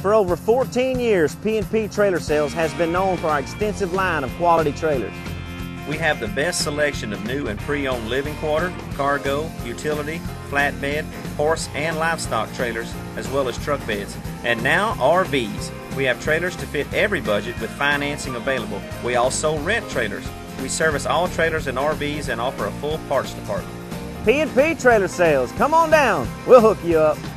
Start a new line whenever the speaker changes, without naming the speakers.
For over 14 years, P&P Trailer Sales has been known for our extensive line of quality trailers.
We have the best selection of new and pre-owned living quarter, cargo, utility, flatbed, horse and livestock trailers, as well as truck beds. And now RVs. We have trailers to fit every budget with financing available. We also rent trailers. We service all trailers and RVs and offer a full parts department.
P&P Trailer Sales, come on down, we'll hook you up.